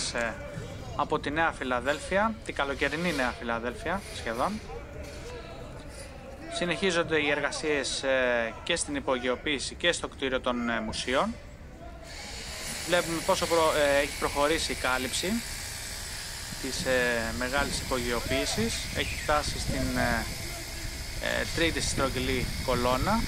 μας από τη Νέα Φιλαδέλφια, την καλοκαιρινή Νέα Φιλαδέλφια σχεδόν. Συνεχίζονται οι εργασίες και στην υπογειοποίηση και στο κτίριο των μουσείων. Βλέπουμε πόσο έχει προχωρήσει η κάλυψη της μεγάλης υπογειοποίησης. Έχει φτάσει στην τρίτη στρογγυλή κολόνα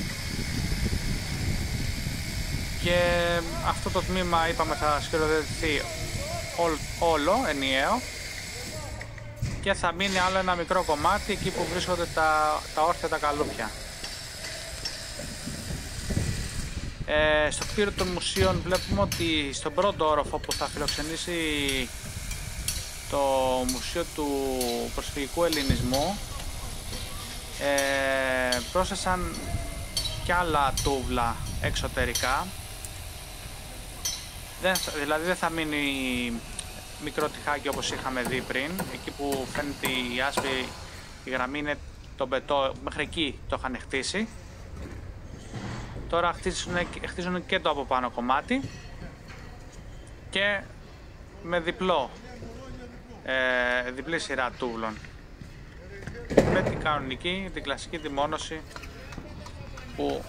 και αυτό το τμήμα είπαμε θα σκληροδοτηθεί όλο ενιαίο και θα μείνει άλλο ένα μικρό κομμάτι εκεί που βρίσκονται τα όρθια τα καλούπια. Στο κτίριο των μουσείων βλέπουμε ότι στον πρώτο όροφο που θα φιλοξενήσει το Μουσείο του Προσφυγικού Ελληνισμού πρόσθεσαν κι άλλα τούβλα εξωτερικά. Δηλαδή δεν θα μείνει μικρό τυχάκι όπως είχαμε δει πριν. Εκεί που φαίνεται η άσπρη η γραμμή είναι το μπετό, μέχρι εκεί το είχαν χτίσει. Τώρα χτίζουν και το από πάνω κομμάτι και με διπλή σειρά τούβλων με την κανονική, την κλασική τιμόνωση που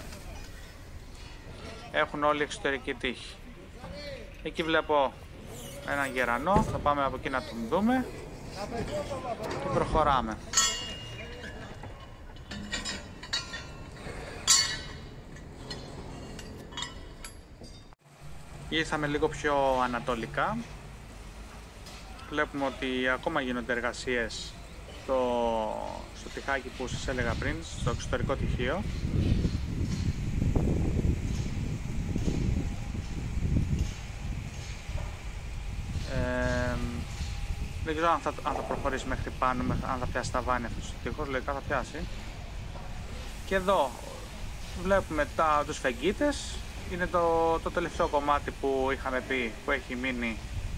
έχουν όλοι εξωτερική τύχη. Εκεί βλέπω έναν γερανό, θα πάμε από εκεί να τον δούμε και προχωράμε. Ήρθαμε λίγο πιο ανατολικά. Βλέπουμε ότι ακόμα γίνονται εργασίες στο τυχάκι που σας έλεγα πριν, στο εξωτερικό τυχείο. Δεν ξέρω αν θα προχωρήσει μέχρι πάνω, αν θα πιάσει τα βάνη αυτός ο τείχος, λογικά θα πιάσει. Και εδώ βλέπουμε τους φεγγίτες. Είναι το τελευταίο κομμάτι που είχαμε πει που έχει μείνει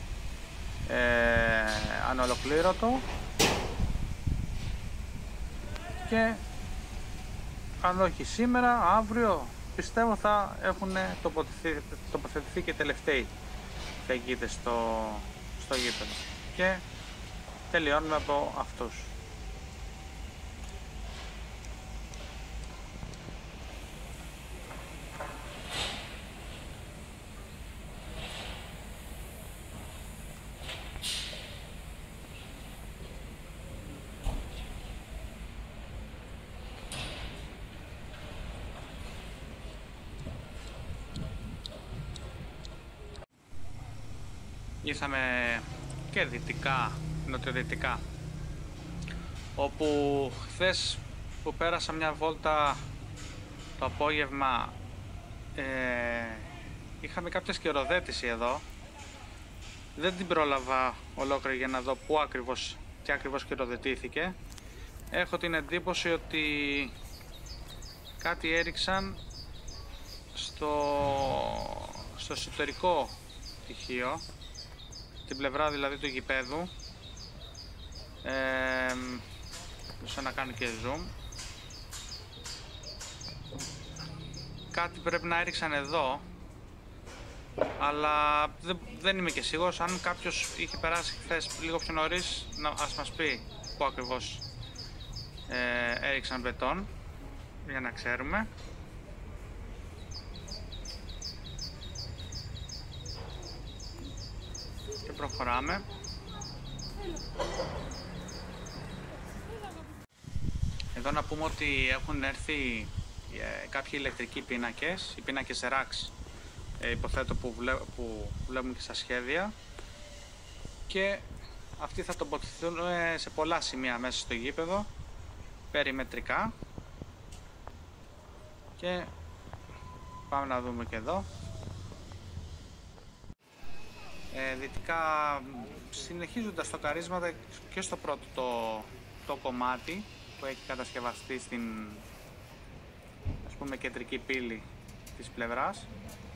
ανολοκλήρωτο και αν όχι σήμερα, αύριο πιστεύω θα έχουν τοποθετηθεί και τελευταίοι φεγγίτες στο γήπεδο και τελειώνουμε από αυτούς. Ήρθαμε και δυτικά, νοτιοδυτικά, όπου χθες που πέρασα μια βόλτα το απόγευμα είχαμε κάποια σκεροδέτηση εδώ. Δεν την πρόλαβα ολόκληρη για να δω πού ακριβώς και ακριβώς σκεροδετήθηκε. Έχω την εντύπωση ότι κάτι έριξαν στο εσωτερικό τυχείο, την πλευρά δηλαδή του γηπέδου. Να κάνω και zoom. Κάτι πρέπει να έριξαν εδώ, αλλά δεν είμαι και σίγουρος. Αν κάποιος είχε περάσει χθες λίγο πιο νωρίς, ας μας πει πού ακριβώς έριξαν μπετόν, για να ξέρουμε. Και προχωράμε. Εδώ να πούμε ότι έχουν έρθει κάποιοι ηλεκτρικοί πίνακες, οι πίνακες RAX, υποθέτω που βλέπουμε και στα σχέδια, και αυτοί θα τοποθετηθούν σε πολλά σημεία μέσα στο γήπεδο, περιμετρικά, και πάμε να δούμε και εδώ. Δυτικά συνεχίζονται τα στοκαρίσματα και στο πρώτο το κομμάτι που έχει κατασκευαστεί στην, ας πούμε, κεντρική πύλη της πλευράς.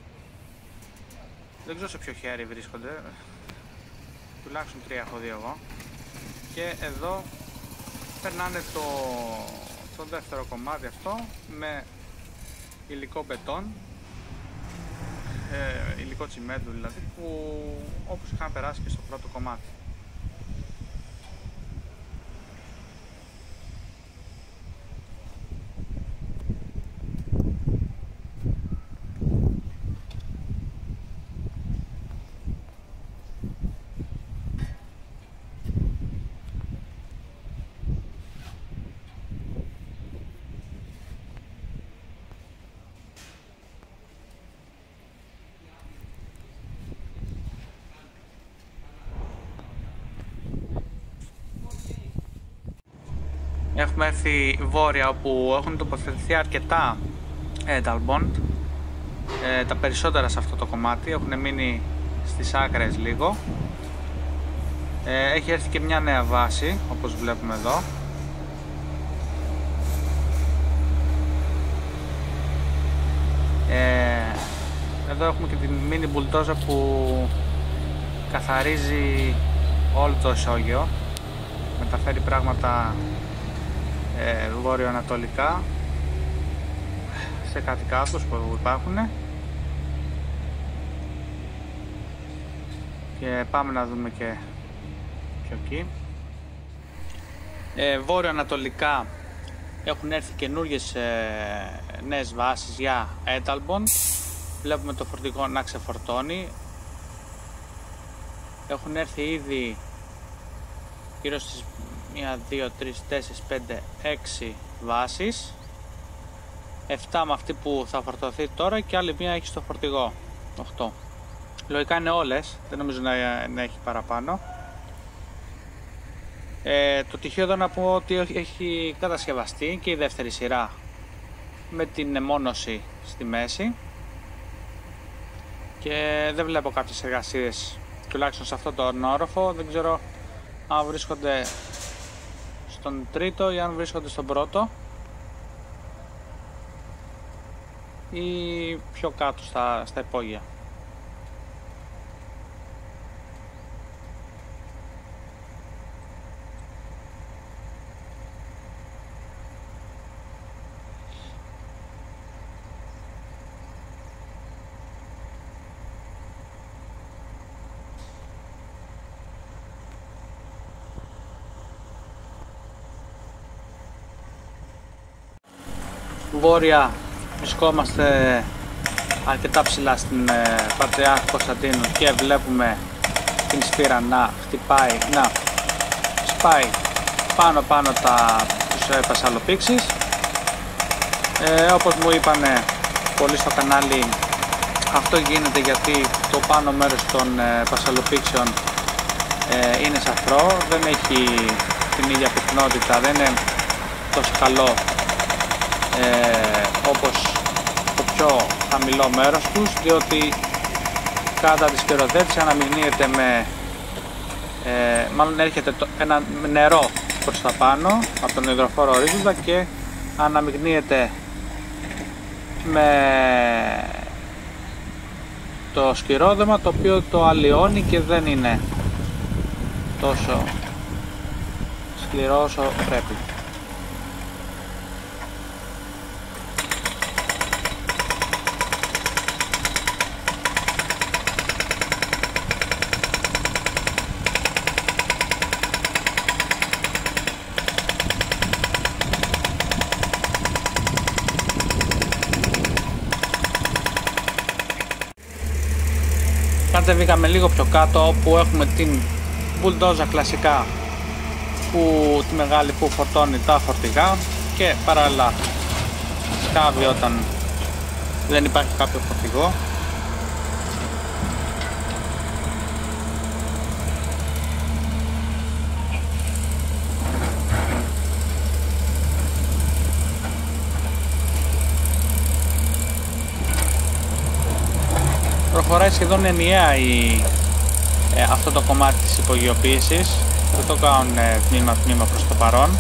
Δεν ξέρω σε ποιο χέρι βρίσκονται, τουλάχιστον 3 έχω δει εγώ. Και εδώ περνάνε το δεύτερο κομμάτι αυτό με υλικό μπετόν. υλικό τσιμέντου δηλαδή, που όπως είχαν περάσει και στο πρώτο κομμάτι. Έχουμε έρθει βόρεια, όπου έχουν τοποθετηθεί αρκετά Edelbond, τα περισσότερα σε αυτό το κομμάτι, έχουν μείνει στις άκρες λίγο. Έχει έρθει και μια νέα βάση, όπως βλέπουμε εδώ. Εδώ έχουμε και την mini bulldozer που καθαρίζει όλο το ισόγειο, μεταφέρει πράγματα βόρειο-ανατολικά σε κάτι κάτω που υπάρχουν, και πάμε να δούμε και πιο εκεί. Βόρειο-ανατολικά έχουν έρθει καινούργιες νέες βάσεις για Edelbond. Βλέπουμε το φορτηγό να ξεφορτώνει. Έχουν έρθει ήδη γύρω στις 1, 2, 3, 4, 5, 6 βάσεις. 7 με αυτή που θα φορτωθεί τώρα και άλλη μία έχει στο φορτηγό. 8. Λογικά είναι όλες, δεν νομίζω να έχει παραπάνω. Το τυχαίο εδώ να πω ότι έχει κατασκευαστεί και η δεύτερη σειρά με την αιμόνωση στη μέση, και δεν βλέπω κάποιες εργασίες, τουλάχιστον σε αυτό τον όροφο. Δεν ξέρω αν βρίσκονται στον τρίτο ή αν βρίσκονται στον πρώτο ή πιο κάτω στα υπόγεια. Βόρεια βρισκόμαστε αρκετά ψηλά στην Πατριάρχου Κωνσταντίνου και βλέπουμε την σφύρα να χτυπάει, να σπάει πάνω τους πασαλοπήξεις. Όπως μου είπανε πολλοί στο κανάλι, αυτό γίνεται γιατί το πάνω μέρος των πασαλοπήξεων είναι σαφρό, δεν έχει την ίδια πυκνότητα, δεν είναι τόσο καλό όπως το πιο χαμηλό μέρος τους, διότι κατά τη σφυροθέτηση αναμειγνύεται μάλλον έρχεται ένα νερό προς τα πάνω από τον υδροφόρο ορίζοντα και αναμειγνύεται με το σκυρόδεμα, το οποίο το αλλοιώνει και δεν είναι τόσο σκληρό όσο πρέπει. Κατεβήκαμε λίγο πιο κάτω, όπου έχουμε την μπουλντόζα κλασικά, τη μεγάλη που φορτώνει τα φορτηγά και παράλληλα σκάβει όταν δεν υπάρχει κάποιο φορτηγό. Προχωράει σχεδόν ενιαία αυτό το κομμάτι της υπογειοποίησης, δεν το κάνουν τμήμα προς το παρόν.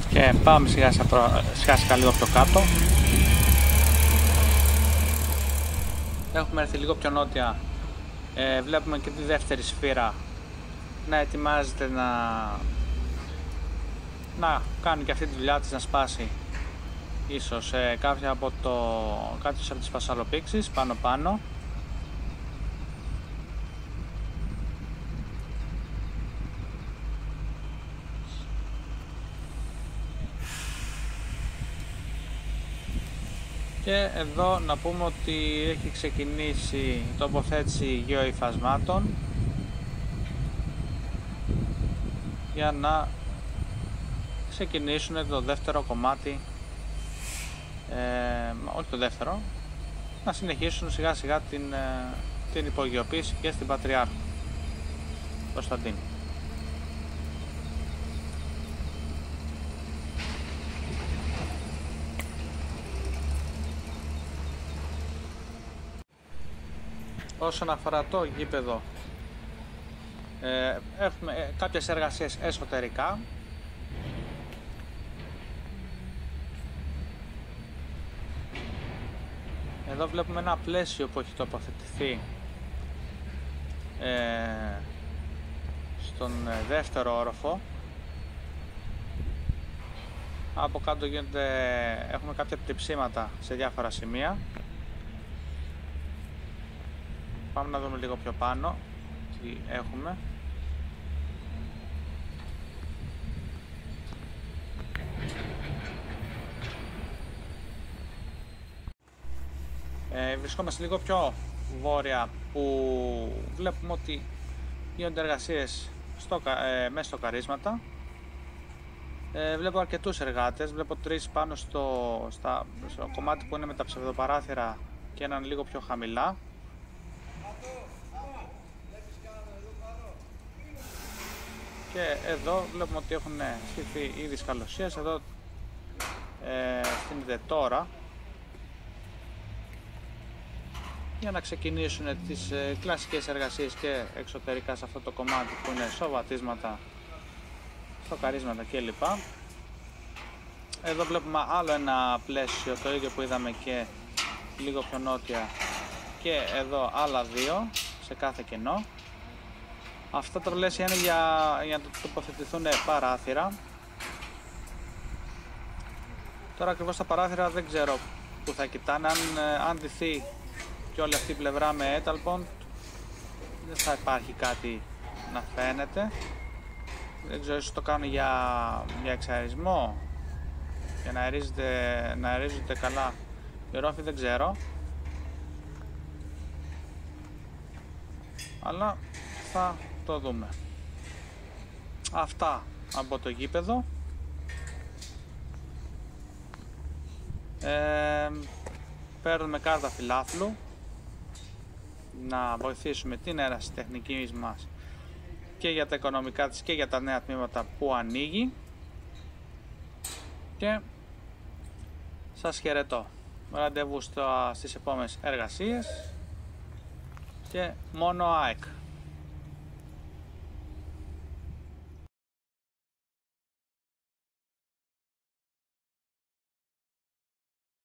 Και πάμε σιγά σιγά λίγο πιο κάτω. Έχουμε έρθει λίγο πιο νότια. Βλέπουμε και τη δεύτερη σφύρα να ετοιμάζεται να κάνει και αυτή τη δουλειά της, να σπάσει ίσως κάποιες από τις φασαλοπήξεις πάνω. Και εδώ να πούμε ότι έχει ξεκινήσει η τοποθέτηση γεωϊφασμάτων για να ξεκινήσουν το δεύτερο κομμάτι, όχι το δεύτερο, να συνεχίσουν σιγά σιγά την υπογειοποίηση και στην Πατριάρχου Κωνσταντίνου. Όσον αφορά το γήπεδο, έχουμε κάποιες εργασίες εσωτερικά. Εδώ βλέπουμε ένα πλαίσιο που έχει τοποθετηθεί στον δεύτερο όροφο. Από κάτω έχουμε κάποια τριψίματα σε διάφορα σημεία. Πάμε να δούμε λίγο πιο πάνω τι έχουμε. Βρισκόμαστε λίγο πιο βόρεια, που βλέπουμε ότι γίνονται εργασίες μέσα στο καρίσματα. Βλέπω αρκετούς εργάτες, βλέπω 3 πάνω στο κομμάτι που είναι με τα ψευδοπαράθυρα και έναν λίγο πιο χαμηλά. Και εδώ βλέπουμε ότι έχουν στηθεί ήδη σκαλωσίες. Εδώ στείνεται τώρα για να ξεκινήσουν τις κλασικές εργασίες και εξωτερικά σε αυτό το κομμάτι που είναι σοβατίσματα, στοκαρίσματα κλπ. Εδώ βλέπουμε άλλο ένα πλαίσιο, το ίδιο που είδαμε και λίγο πιο νότια, και εδώ άλλα 2 σε κάθε κενό. Αυτά τα πλαίσια είναι για να τοποθετηθούν παράθυρα. Τώρα ακριβώς τα παράθυρα δεν ξέρω που θα κοιτάνε. Αν ντυθεί και όλη αυτή η πλευρά με έταλπον, δεν θα υπάρχει κάτι να φαίνεται. Δεν ξέρω, ίσως το κάνουν για εξαερισμό, για να αερίζονται καλά οι ορόφοι, δεν ξέρω. Αλλά θα το δούμε. Αυτά από το γήπεδο. Παίρνουμε κάρτα φιλάθλου να βοηθήσουμε την ερασιτεχνική μας και για τα οικονομικά της και για τα νέα τμήματα που ανοίγει, και σας χαιρετώ. Ραντεβού στις επόμενες εργασίες και μόνο ΑΕΚ.